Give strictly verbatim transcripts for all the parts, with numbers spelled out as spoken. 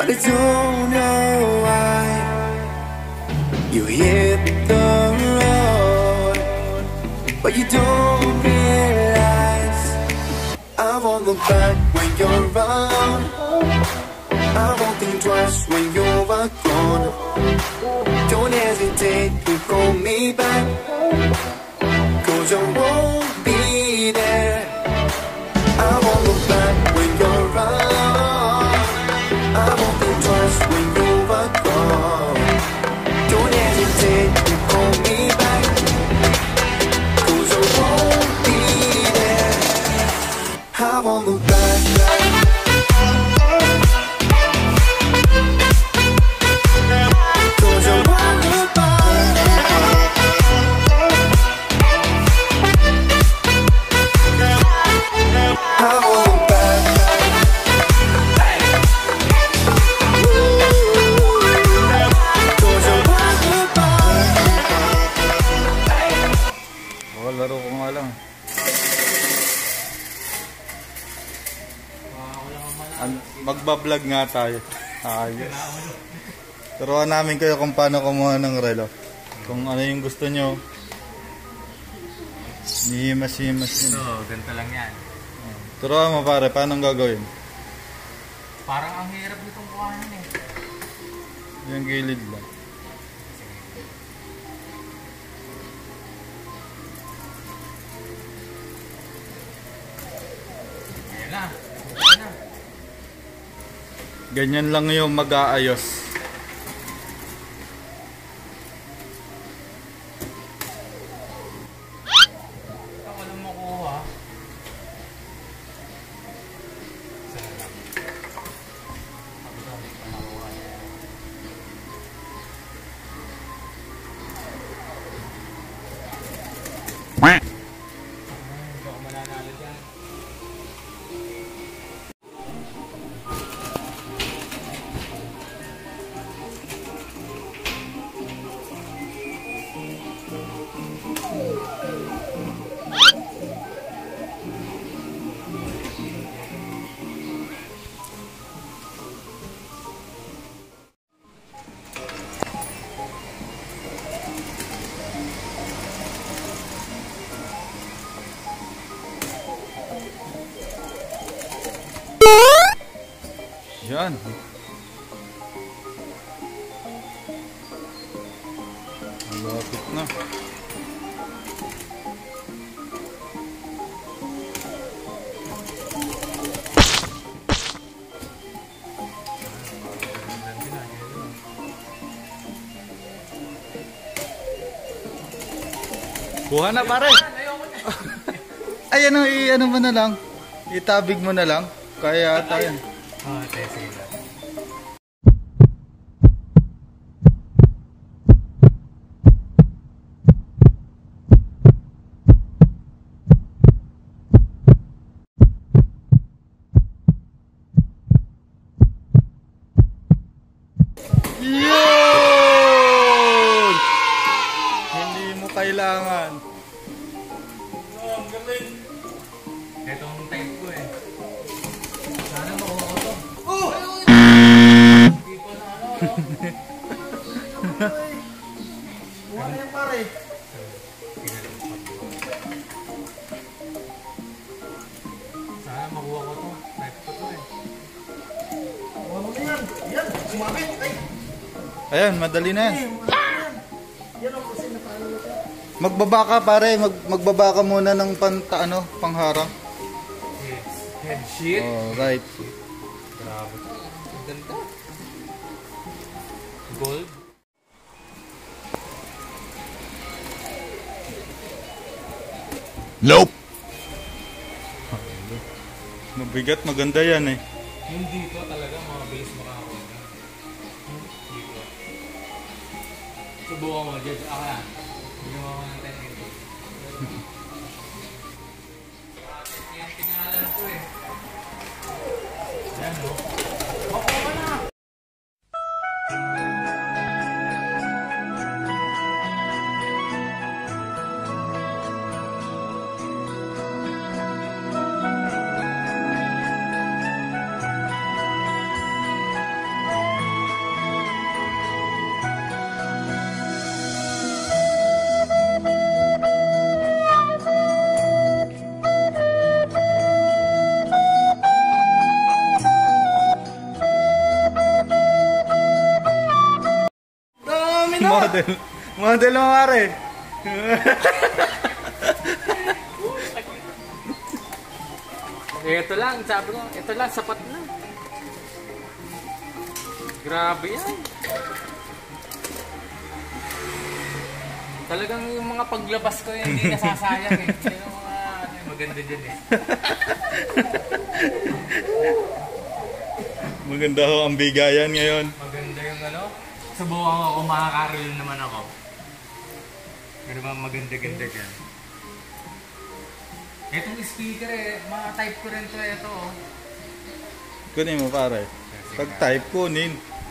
I don't know why you hit the road, but you don't realize I won't look back when you're around. I won't think twice when you're gone. Don't hesitate to call me back, 'cause I won't be there. I won't look back when you're around. I won't think twice when you're gone. Don't hesitate to call me back, 'cause I won't be there. I won't look back. Laro ko nga lang. Magbablog nga tayo. Ayos. Turuan namin kayo kung paano kumuha ng relo. Kung ano yung gusto nyo. Nihimas-himas yun. So, ganito lang yan. Turuan mo pare, paano gagawin? Parang ang hirap nitong kuhanan eh. Yung gilid lang. Ganyan lang yung mag-aayos. Ako lang makuha. Hindi ako mananalo dyan. Yan. Malapit na. Kuha na pare. Ay ano, i-ano mo na lang. Itabig mo na lang. Kaya tayo. Ah, tayo sige lang. Yun! Hindi mo kailangan. Oh, ang galing. Ito ang type ko eh. Sana makuha ko to. Oh! Hindi pa na ano. Buha na yan pare. Sana makuha ko to. Type ko to eh. Buha mo na yan. Yan. Sumabit. Ay. Ayan, madali na yan. Yan ako kasi napalo na to. Magbaba ka pare, Mag, magbaba ka muna ng panta, ano, pangharang. Head sheet. Oh, right. Grabe. Ang ganda. Gold. Nope. Mabigat, maganda yan eh. Yung dito talaga mabilis makakuha. Dito. Subukan mo, Judge. Ako yan. Ginawa ko ng ten eighty. Yan, tingalan ko eh. Yan o. Makuha na! Model. Model mo, pare. Ito lang, sabi ko, ito lang, sapat na. Grabe yan. Talagang yung mga paglabas ko yun, hindi nasasayang eh. Yung mga, ano, maganda dyan eh. Maganda ho ang bigayan ngayon. Maganda yung ano, subukan ako, makakaril naman ako. Pero ba maganda-ganda dyan. Itong speaker eh, mga type ko rin to ito oh. Kunin mo, pare. Pag type, kunin.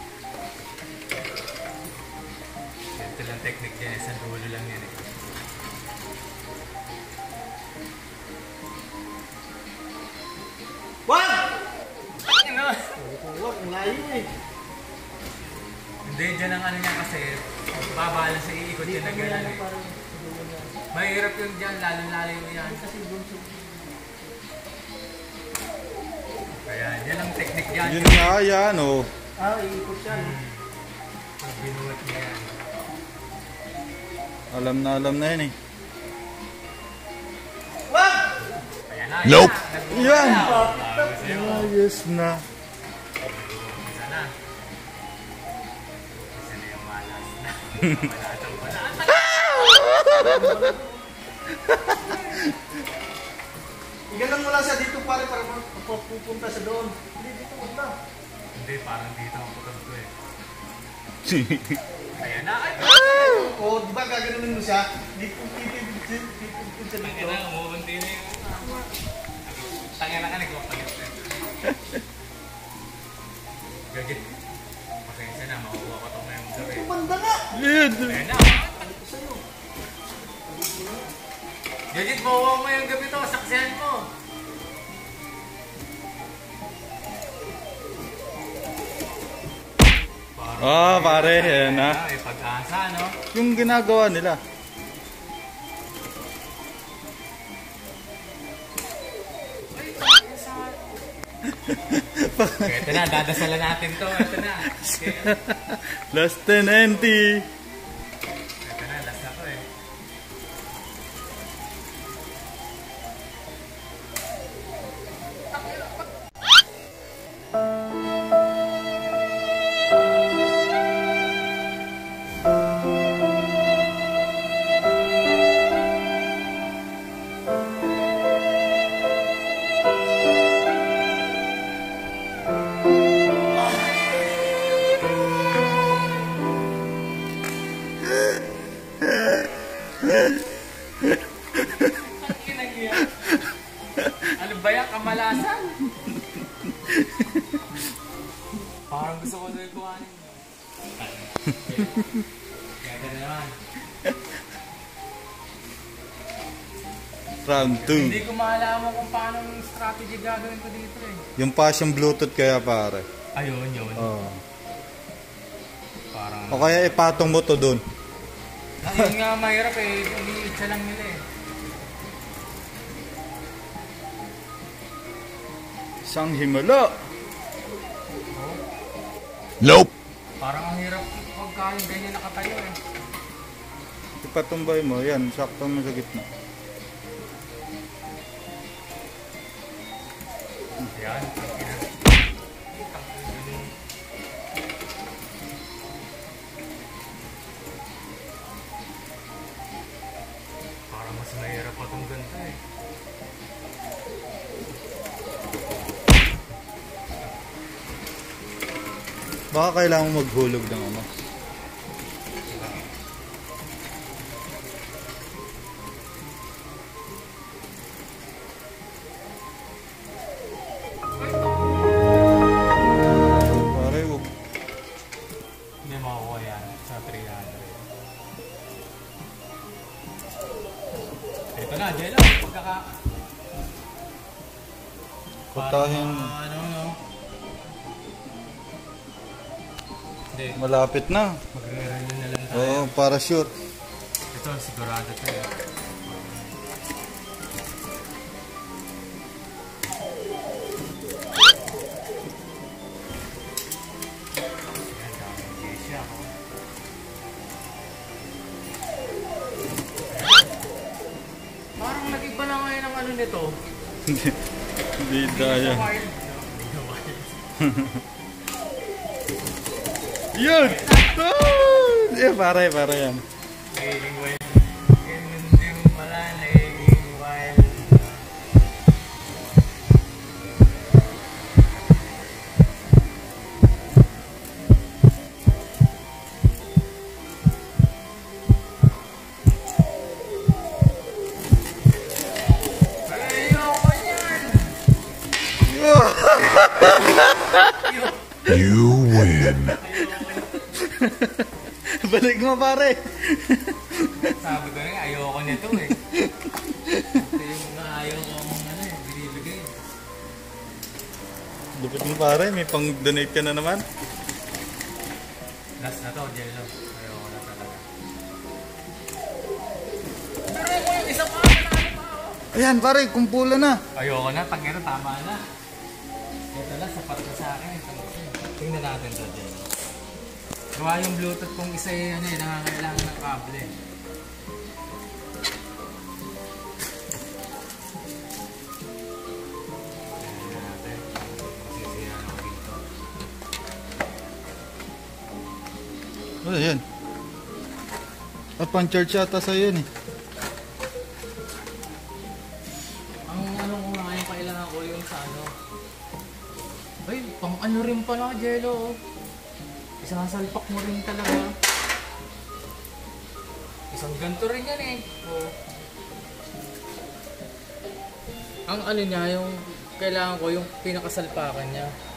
Ito lang technique dyan, isang dulo lang yan eh. Wag! Ano? Wag, ang layo eh. Hindi, dyan ang ano niya kasi, babala sa iikot yan na gano'n eh. Mahirap yung dyan, lalo-lalo yung yan. Kaya, yan ang technique dyan. Yun nga yan, oh. Ah, iikot siya. no? Pag binuhat niya yan. Alam na alam na yan eh. Wag! Kaya na, Nope. yan. Yan! Bago sa'yo. Ayos na. Isa na. Isa na yung malas na. Malatang pala. Igalan mo lang siya dito pare para pupunta sa doon. Hindi, dito wag na. Hindi, parang dito ang putag ko eh. Kaya na, ay! O, di ba gaganunin mo siya? Dito, dito, dito, dito, dito, Tangin dito. na, umuunti na yung... Tangin na ka, nagpapalit na. Gagit. Pasensya na, makuha ko itong ngayong gabi. Banda nga! Lid! Kaya na, Gagit, makuha mo yung gabi to, saksihan mo. Ah, pare, yan na. May pag-asa, no? Yung ginagawa nila. Ito na, dadasalan natin to. Ito na. Okay. Last ten N T. Ito na, last na to eh. Ang kinagyan. Ano ba yan? Kamalasan? Parang gusto ko doon kuhanin. Kaya na naman. Round two. Hindi ko maalaman kung paano yung strategy gagawin ko dito eh. Yung passion Bluetooth kaya, pare. Ayun, yun. Oh. Parang... O kaya ipatong mo to dun. Ayun nga mahirap eh. Umiitsa lang nila eh. Isang himala. Nope. Parang ang hirap pagka yung ganyan nakatayo eh. Ipatumbay mo. Yan, sakto mo sa gitna. Yan. Parang mas mahirap pa itong ganda eh. Baka kailangan mo maghulog ng ano. Pare, wag. Hindi makukuha yan sa three hundred. Ito na, Jello. Pagkaka... Putahin. Parang, ano, no? Hindi. Malapit na. Magre-run na lang tayo. Oo, parachute. Ito, sigurado tayo. Ayan, daming gesya ako. ano nito. Hindi daya. Wild. Yun! Oh! Yeah, pare, pare yan. Nagiging wild. Hindi mo pala nagiging wild. Ayoko yan! You win. Balik mo, pare. Sabi ko nga, ayoko nito eh. Ito yung mga ayoko kong ano eh, binibigay. Lupit mo, pare. May pang-donate ka na naman. Last na to, Jello. Ayoko na talaga. Pero ako yung isa pa, panalo pa ako. Ayan, pare. Kumpula na. Ayoko na, pag gano'n, tama na. Ito lang, sapat na sa akin. Tingnan natin to, Jello. Gawa yung Bluetooth kung isa yung ano eh, nangangailangan ng kable. Tingnan natin. Masisiyan ako dito. Ano yan? At pang-charge ata sa'yo yun eh. Ang ano ko nga yung kailangan ko yung sa ano. Ay, pang ano rin pala, Jello. Isasalpak mo rin talaga. Isang ganito rin yan eh. Oh. Ang ano niya, yung kailangan ko, yung pinakasalpakan niya.